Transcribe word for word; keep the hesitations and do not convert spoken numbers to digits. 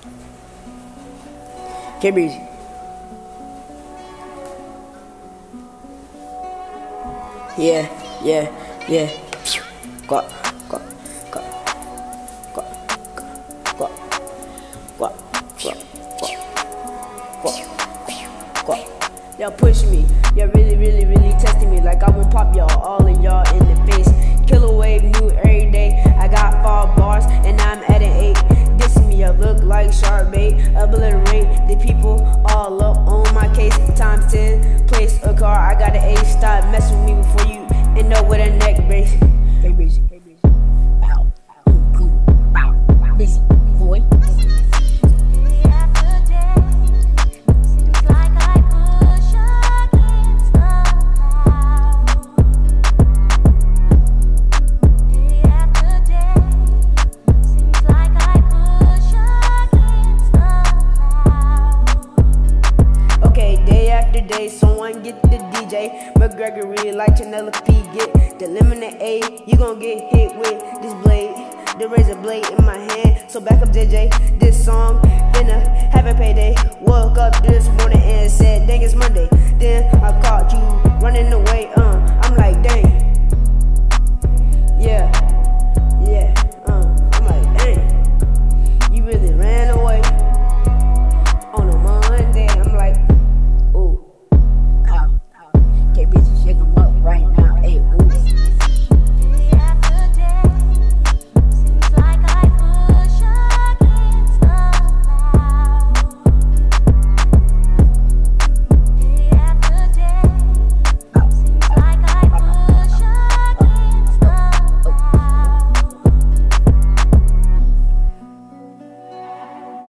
K-Breezy. Yeah, yeah, yeah. Got, got, got, got, got, got, got, got, got. Y'all pushing me, y'all really, really, really testing me like I won't pop y'all, all of y'all in the face. Killer wave new every day. I got five bars and I'm at an eight. Dissing me, I look like sharp bait. Obliterate the people all up on my case. Times ten, place a car. I got an A. Stop messing with me before you end up with a neck brace. K-Breezy, K-Breezy. Bow, bow, bow, bow. Busy boy. Day, someone get the D J McGregory like Chanel P. Get the lemonade A. You gon' get hit with this blade, the razor blade in my hand. So back up J J, this song finna have a payday. Woke up this morning and said, dang, it's Monday. Then I caught you running away. Uh, I'm like, dang.